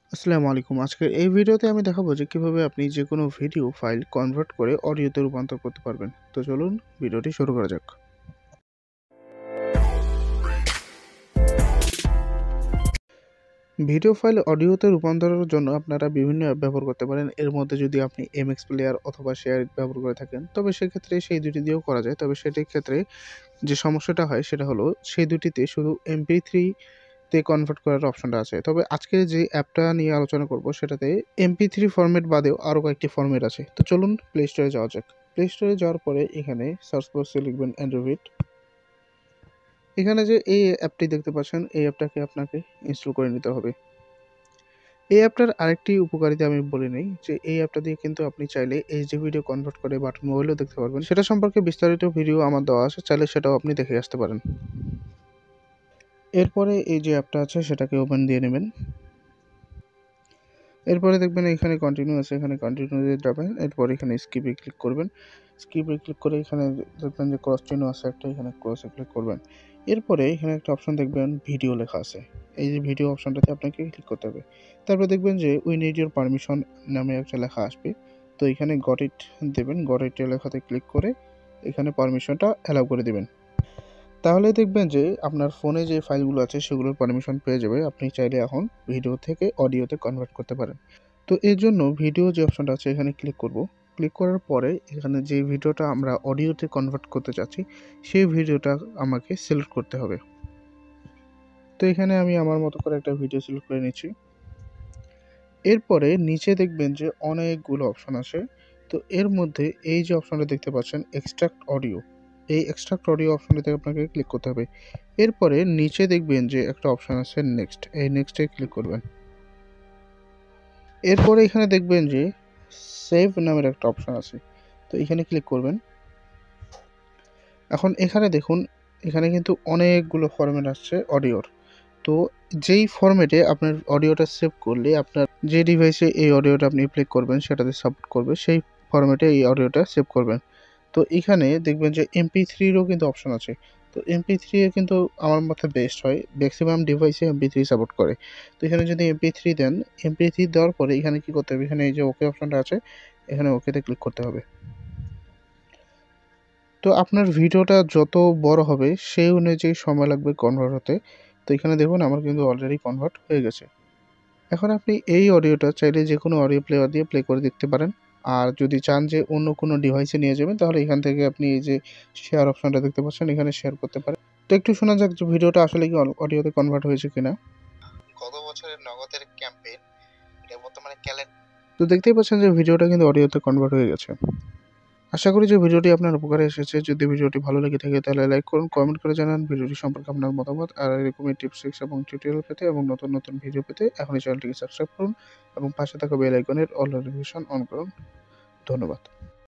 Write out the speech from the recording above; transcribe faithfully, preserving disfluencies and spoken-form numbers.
আসসালামু আলাইকুম। আজকের এই ভিডিওতে আমি দেখাবো যে কিভাবে আপনি যেকোনো ভিডিও ফাইল কনভার্ট করে অডিওতে রূপান্তর করতে পারবেন। তো চলুন ভিডিওটি শুরু করা যাক। ভিডিও ফাইল অডিওতে রূপান্তরের জন্য আপনারা বিভিন্ন অ্যাপ ব্যবহার করতে পারেন। এর মধ্যে যদি আপনি এমএক্স প্লেয়ার অথবা শেয়ার ব্যবহার করে থাকেন, তবে সেক্ষেত্রে সেই দুটি দিয়েও করা যায়। তবে সেটির ক্ষেত্রে যে সমস্যাটা হয় সেটা হলো সেই দুটিতে শুধু এমপি থ্রি তে কনভার্ট করার অপশনটা আছে। তবে আজকে যে অ্যাপটা নিয়ে আলোচনা করব সেটাতে এমপি থ্রি ফরম্যাট বাদেও আরও কয়েকটি ফরম্যাট আছে। তো চলুন প্লে স্টোরে যাওয়া যাক। প্লে স্টোরে যাওয়ার পরে এখানে সার্চ বক্সে লিখবেন androvid। এখানে যে এই অ্যাপটি দেখতে পাচ্ছেন, এই অ্যাপটাকে আপনাকে ইনস্টল করে নিতে হবে। এই অ্যাপটার আরেকটি উপকারিতা আমি বলে নেই যে এই অ্যাপটা দিয়ে কিন্তু আপনি চাইলে এইচডি ভিডিও কনভার্ট করে বাটন মোবাইলেও দেখতে পারবেন। সেটা সম্পর্কে বিস্তারিত ভিডিও আমার দেওয়া আছে, চাইলে সেটাও আপনি দেখে আসতে পারেন। এরপরে এই যে অ্যাপটা আছে সেটাকে ওপেন দিয়ে নেবেন। এরপরে দেখবেন এখানে কন্টিনিউ আছে, এখানে কন্টিনিউতে যাবেন। এরপর এখানে স্কিপে ক্লিক করবেন। স্কিপে ক্লিক করে এখানে দেখবেন যে ক্রস চিহ্ন আছে একটা, এখানে ক্রসে ক্লিক করবেন। এরপরে এখানে একটা অপশন দেখবেন ভিডিও লেখা আছে। এই যে ভিডিও অপশনটাতে আপনাকে ক্লিক করতে হবে। তারপর দেখবেন যে উই নিড ইউর পারমিশন নামে একটা লেখা আসবে। তো এখানে গট ইট দেবেন। গট ইট লেখাতে ক্লিক করে এখানে পারমিশনটা অ্যালাউ করে দেবেন। তাহলে দেখবেন যে আপনার ফোনে যে ফাইলগুলো আছে সেগুলোর পারমিশন পেয়ে যাবে। আপনি চাইলে এখন ভিডিও থেকে অডিওতে কনভার্ট করতে পারেন। তো এর জন্য ভিডিও যে অপশনটা আছে এখানে ক্লিক করব। ক্লিক করার পরে এখানে যে ভিডিওটা আমরা অডিওতে কনভার্ট করতে চাচ্ছি সেই ভিডিওটা আমাকে সিলেক্ট করতে হবে। তো এখানে আমি আমার মতো করে একটা ভিডিও সিলেক্ট করে নিচ্ছি। এরপরে নিচে দেখবেন যে অনেকগুলো অপশন আছে। তো এর মধ্যে এই যে অপশনটা দেখতে পাচ্ছেন এক্সট্রাক্ট অডিও, এই এক্সট্রাক্ট অডিও অপশনটাতে আপনাকে ক্লিক করতে হবে। এরপরে নিচে দেখবেন যে একটা অপশন আছে নেক্সট, এই নেক্সটে ক্লিক করবেন। এরপরে এখানে দেখবেন যে সেভ নামের একটা অপশন আছে, তো এখানে ক্লিক করবেন। এখন এখানে দেখুন, এখানে কিন্তু অনেকগুলো ফরম্যাট আসছে অডিওর। তো যেই ফরম্যাটে আপনার অডিওটা সেভ করলে আপনার যে ডিভাইসে এই অডিওটা আপনি প্লে করবেন সেটাতে সাপোর্ট করবে, সেই ফরম্যাটে এই অডিওটা সেভ করবেন। তো এখানে দেখবেন যে এমপি থ্রিরও কিন্তু অপশন আছে। তো এমপি থ্রি এ কিন্তু আমার মতে বেস্ট হয়, ম্যাক্সিমাম ডিভাইসে এমপি থ্রি সাপোর্ট করে। তো এখানে যদি এমপি থ্রি দেন, এমপি থ্রি দেওয়ার পরে এখানে কি করতে হবে, এখানে এই যে ওকে অপশনটা আছে এখানে ওকেতে ক্লিক করতে হবে। তো আপনার ভিডিওটা যত বড় হবে সেই অনুযায়ী সময় লাগবে কনভার্ট হতে। তো এখানে দেখুন আমার কিন্তু অলরেডি কনভার্ট হয়ে গেছে। এখন আপনি এই অডিওটা চাইলে যে কোনো অডিও প্লেয়ার দিয়ে প্লে করে দেখতে পারেন। আর যদি চান যে অন্য কোনো ডিভাইসে নিয়ে যাবেন তাহলে এখান থেকে আপনি এই যে শেয়ার অপশনটা দেখতে পাচ্ছেন এখানে শেয়ার করতে পারেন। তো একটু শোনা যাক যে ভিডিওটা আসলে কি অডিওতে কনভার্ট হয়েছে কিনা। গত বছরের নগদের ক্যাম্পেইন এটা বর্তমানে ক্যালেন্ডার। তো দেখতেই পাচ্ছেন যে ভিডিওটা কিন্তু অডিওতে কনভার্ট হয়ে গেছে। আশা করি যে ভিডিওটি আপনার উপকারে এসেছে। যদি ভিডিওটি ভালো লেগে থাকে তাহলে লাইক করুন, কমেন্ট করে জানান ভিডিওটি সম্পর্কে আপনার মতামত। আর এরকমই টিপস, ট্রিক্স এবং টিউটোরিয়াল পেতে এবং নতুন নতুন ভিডিও পেতে এখনই চ্যানেলটিকে সাবস্ক্রাইব করুন এবং পাশে থাকা বেল আইকনের অল নোটিফিকেশন অন করুন। ধন্যবাদ।